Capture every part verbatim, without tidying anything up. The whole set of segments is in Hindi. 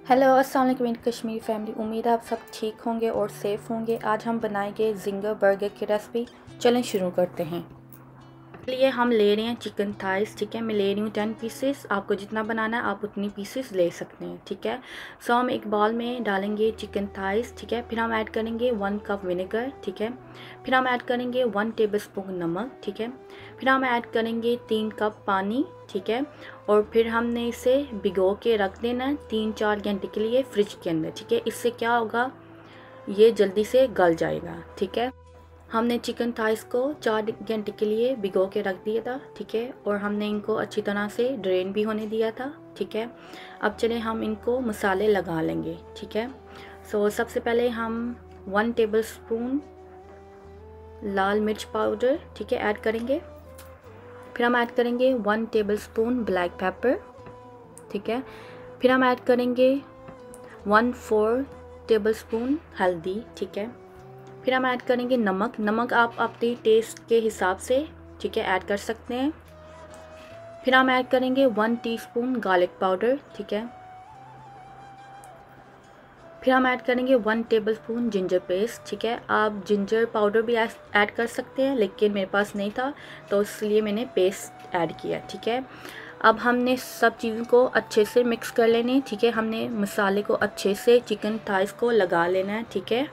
हेलो अस्सलाम वालेकुम मेरी कश्मीरी फैमिली। उम्मीद है आप सब ठीक होंगे और सेफ़ होंगे। आज हम बनाएंगे जिंगर बर्गर की रेसिपी। चलें शुरू करते हैं। लिए हम ले रहे हैं चिकन थाइस। ठीक है, मैं ले रही हूँ टेन पीसेस। आपको जितना बनाना है आप उतनी पीसेस ले सकते हैं। ठीक है, सो हम एक बाउल में डालेंगे चिकन थाइस। ठीक है, फिर हम ऐड करेंगे वन कप विनेगर। ठीक है, फिर हम ऐड करेंगे वन टेबलस्पून नमक। ठीक है, फिर हम ऐड करेंगे तीन कप पानी। ठीक है, और फिर हमने इसे भिगो के रख देना तीन चार घंटे के लिए फ्रिज के अंदर। ठीक है, इससे क्या होगा, ये जल्दी से गल जाएगा। ठीक है, हमने चिकन थाइस को चार घंटे के लिए भिगो के रख दिया था। ठीक है, और हमने इनको अच्छी तरह से ड्रेन भी होने दिया था। ठीक है, अब चले हम इनको मसाले लगा लेंगे। ठीक है, सो सबसे पहले हम वन टेबलस्पून लाल मिर्च पाउडर ठीक है ऐड करेंगे। फिर हम ऐड करेंगे वन टेबलस्पून ब्लैक पेपर। ठीक है, फिर हम ऐड करेंगे वन फोर टेबलस्पून हल्दी। ठीक है, फिर हम ऐड करेंगे नमक। नमक आप अपने टेस्ट के हिसाब से ठीक है ऐड कर सकते हैं। फिर हम ऐड करेंगे वन टीस्पून गार्लिक पाउडर। ठीक है, फिर हम ऐड करेंगे वन टेबलस्पून जिंजर पेस्ट। ठीक है, आप जिंजर पाउडर भी ऐड कर सकते हैं, लेकिन मेरे पास नहीं था तो इसलिए मैंने पेस्ट ऐड किया। ठीक है, अब हमने सब चीज़ों को अच्छे से मिक्स कर लेने। ठीक है, हमने मसाले को अच्छे से चिकन थाइस को लगा लेना है। ठीक है,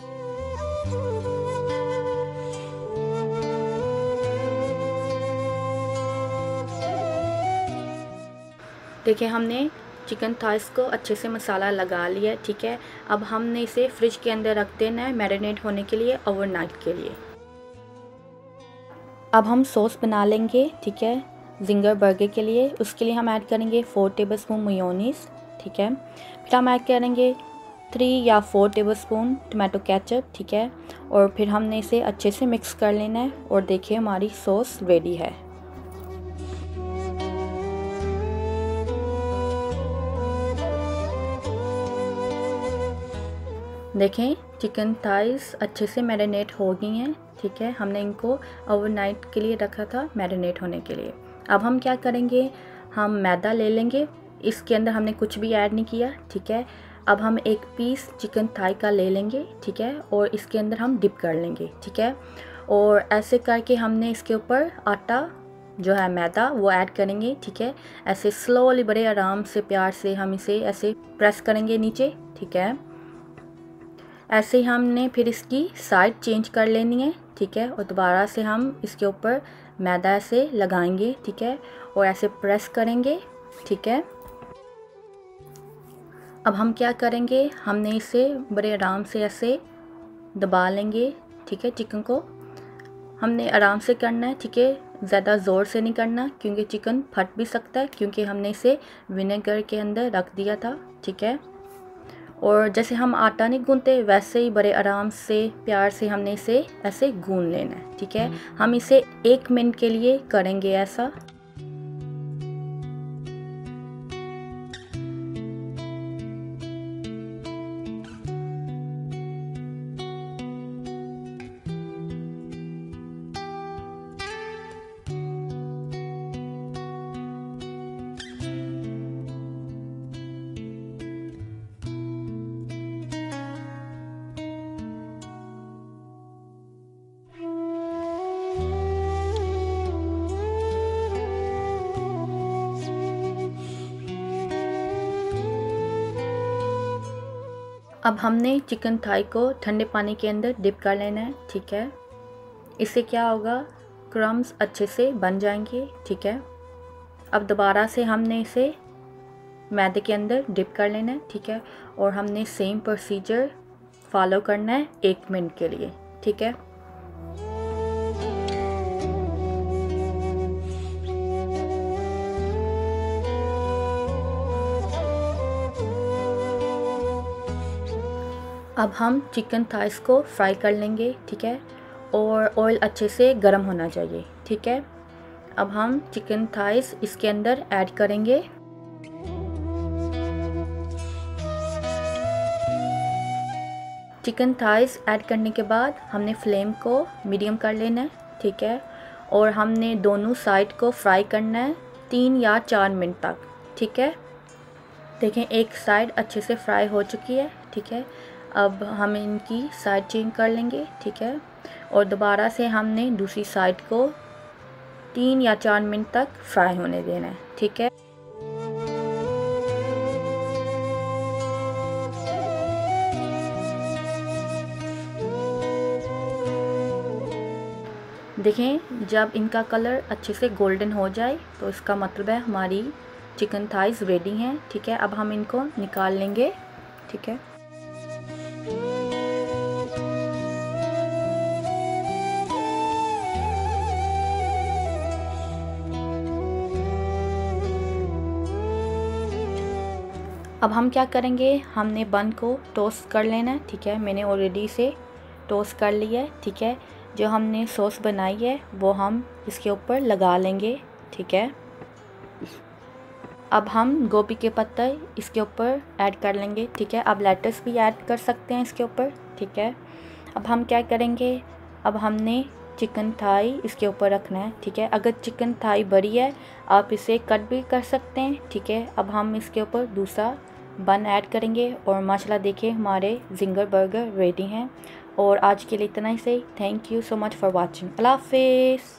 देखिए हमने चिकन थाइस को अच्छे से मसाला लगा लिया। ठीक है, अब हमने इसे फ्रिज के अंदर रख देना है मैरिनेट होने के लिए ओवरनाइट के लिए। अब हम सॉस बना लेंगे। ठीक है, जिंगर बर्गर के लिए उसके लिए हम ऐड करेंगे फोर टेबलस्पून मेयोनीज। ठीक है, फिर हम ऐड करेंगे थ्री या फोर टेबलस्पून टमाटो केचप। ठीक है, और फिर हमने इसे अच्छे से मिक्स कर लेना है। और देखिए हमारी सॉस रेडी है। देखें चिकन थाइस अच्छे से मैरिनेट हो गई हैं। ठीक है, हमने इनको ओवरनाइट के लिए रखा था मैरिनेट होने के लिए। अब हम क्या करेंगे, हम मैदा ले लेंगे। इसके अंदर हमने कुछ भी ऐड नहीं किया। ठीक है, अब हम एक पीस चिकन थाई का ले लेंगे। ठीक है, और इसके अंदर हम डिप कर लेंगे। ठीक है, और ऐसे करके हमने इसके ऊपर आटा जो है मैदा वो ऐड करेंगे। ठीक है, ऐसे स्लोली बड़े आराम से प्यार से हम इसे ऐसे प्रेस करेंगे नीचे। ठीक है, ऐसे ही हमने फिर इसकी साइड चेंज कर लेनी है। ठीक है, और दोबारा से हम इसके ऊपर मैदा ऐसे लगाएंगे। ठीक है, और ऐसे प्रेस करेंगे। ठीक है, अब हम क्या करेंगे, हमने इसे बड़े आराम से ऐसे दबा लेंगे। ठीक है, चिकन को हमने आराम से करना है। ठीक है, ज़्यादा ज़ोर से नहीं करना क्योंकि चिकन फट भी सकता है, क्योंकि हमने इसे विनेगर के अंदर रख दिया था। ठीक है, और जैसे हम आटा नहीं गूंथते वैसे ही बड़े आराम से प्यार से हमने इसे ऐसे गूंथ लेना है। ठीक है, हम इसे एक मिनट के लिए करेंगे ऐसा। अब हमने चिकन थाई को ठंडे पानी के अंदर डिप कर लेना है। ठीक है, इससे क्या होगा, क्रम्स अच्छे से बन जाएंगे। ठीक है, अब दोबारा से हमने इसे मैदे के अंदर डिप कर लेना है। ठीक है, और हमने सेम प्रोसीजर फॉलो करना है एक मिनट के लिए। ठीक है, अब हम चिकन थाइस को फ्राई कर लेंगे। ठीक है, और ऑयल अच्छे से गर्म होना चाहिए। ठीक है, अब हम चिकन थाइस इसके अंदर ऐड करेंगे। चिकन थाइस ऐड करने के बाद हमने फ्लेम को मीडियम कर लेना है। ठीक है, और हमने दोनों साइड को फ्राई करना है तीन या चार मिनट तक। ठीक है, देखें एक साइड अच्छे से फ्राई हो चुकी है, ठीक है। अब हम इनकी साइड चेंज कर लेंगे, ठीक है। और दोबारा से हमने दूसरी साइड को तीन या चार मिनट तक फ्राई होने देना है, ठीक है। देखें जब इनका कलर अच्छे से गोल्डन हो जाए तो इसका मतलब है हमारी चिकन थाइस रेडी हैं, ठीक है। अब हम इनको निकाल लेंगे, ठीक है। अब हम क्या करेंगे, हमने बन को टोस्ट कर लेना है, ठीक है। मैंने ऑलरेडी से टोस्ट कर लिया है, ठीक है। जो हमने सॉस बनाई है वो हम इसके ऊपर लगा लेंगे, ठीक है। अब हम गोभी के पत्ते इसके ऊपर ऐड कर लेंगे, ठीक है। अब लेटस भी ऐड कर सकते हैं इसके ऊपर, ठीक है। अब हम क्या करेंगे, अब हमने चिकन थाई इसके ऊपर रखना है, ठीक है। अगर चिकन थाई बड़ी है आप इसे कट भी कर सकते हैं, ठीक है। अब हम इसके ऊपर दूसरा बन ऐड करेंगे और माशाल्लाह देखिए हमारे जिंगर बर्गर रेडी हैं। और आज के लिए इतना ही सही। Thank you so much for watching. अल्लाह हाफिज़।